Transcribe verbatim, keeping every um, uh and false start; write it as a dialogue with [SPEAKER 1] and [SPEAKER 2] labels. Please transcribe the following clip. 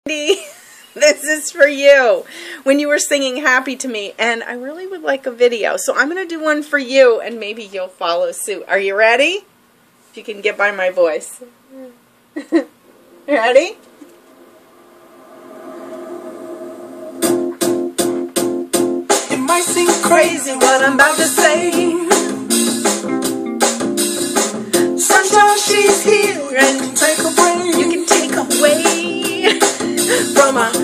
[SPEAKER 1] This is for you when you were singing happy to me, and I really would like a video, so I'm going to do one for you and maybe you'll follow suit. Are you ready? If you can get by my voice. Ready? It might seem crazy what I'm about to say. Sunshine, she's here and can take away. You can take away from a